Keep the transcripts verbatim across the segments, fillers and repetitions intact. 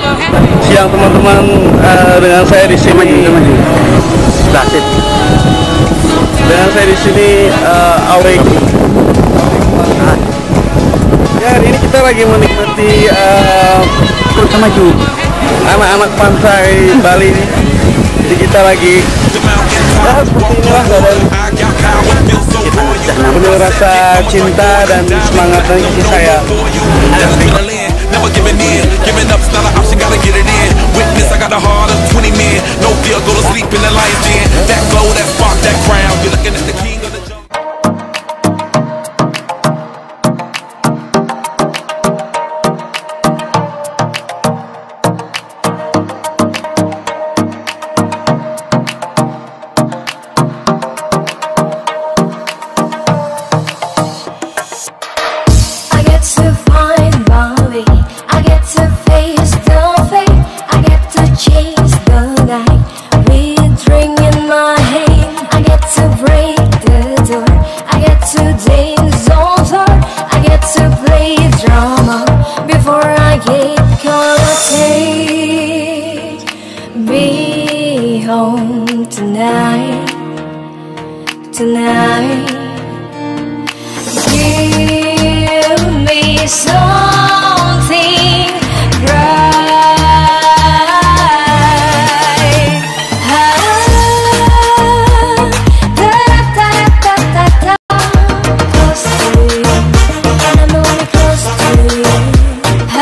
Siang teman-teman, uh, dengan saya di sini. Basit. Dengan saya di sini uh, Awek. Ya, hari ini kita lagi menikmati uh, maju anak-anak pantai Bali. Jadi kita lagi ya, seperti inilah keadaan. Penuh rasa cinta dan semangat dan kasih sayang. Never giving in, giving up's not an option, gotta get it in. Witness, I got the heart of twenty men. No fear, go to sleep in the lion's den. That glow, that spark, that crown. You're looking at the king of the jungle. Be home tonight, tonight. Give me something bright. Ah, da da da da da. Close to you, and I'm only close to you. Ah,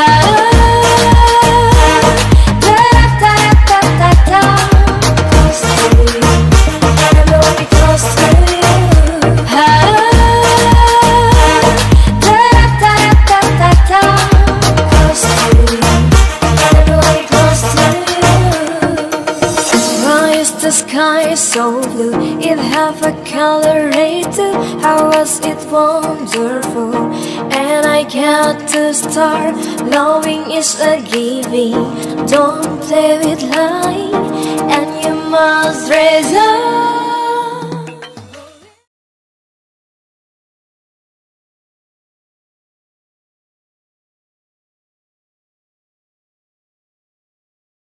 the sky is so blue, it have a color ray too. How was it wonderful? And I got to start. Loving is a giving. Don't play with lying, and you must raise up.